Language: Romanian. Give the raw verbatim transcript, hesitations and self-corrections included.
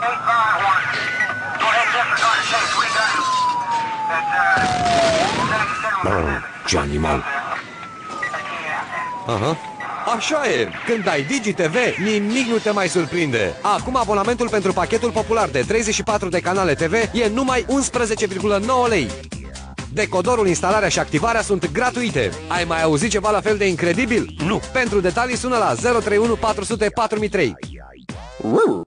Brr, ce animal! Aha. Așa e, când ai Digi T V, nimic nu te mai surprinde. Acum abonamentul pentru pachetul popular de treizeci și patru de canale T V e numai unsprezece virgulă nouă lei. Decodorul, instalarea și activarea sunt gratuite. Ai mai auzit ceva la fel de incredibil? Nu! Pentru detalii sună la zero trei unu patru zero zero patru mii trei.